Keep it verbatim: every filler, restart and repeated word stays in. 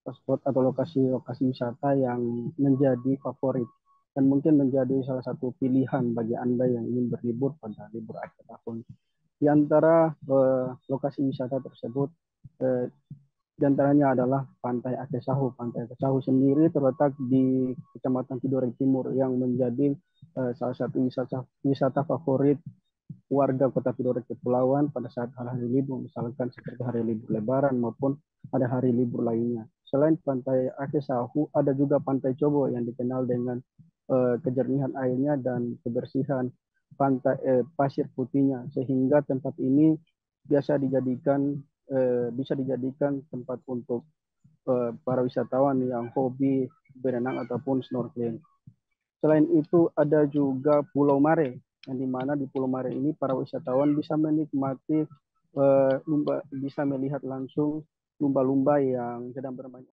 spot atau lokasi-lokasi wisata yang menjadi favorit dan mungkin menjadi salah satu pilihan bagi Anda yang ingin berlibur pada libur akhir tahun. Di antara eh, lokasi wisata tersebut, eh, di antaranya adalah Pantai Aceh Sahu. Pantai Aceh Sahu sendiri terletak di Kecamatan Tidore Timur yang menjadi eh, salah satu wisata, wisata favorit warga Kota Tidore Kepulauan pada saat hari libur, misalkan seperti hari libur Lebaran maupun ada hari libur lainnya. Selain Pantai Aceh Sahu, ada juga Pantai Cobo yang dikenal dengan eh, kejernihan airnya dan kebersihan pantai eh, pasir putihnya, sehingga tempat ini biasa dijadikan eh, bisa dijadikan tempat untuk eh, para wisatawan yang hobi berenang ataupun snorkeling. Selain itu ada juga Pulau Mare, yang dimana di Pulau Mare ini para wisatawan bisa menikmati eh, lumba, bisa melihat langsung lumba-lumba yang sedang bermain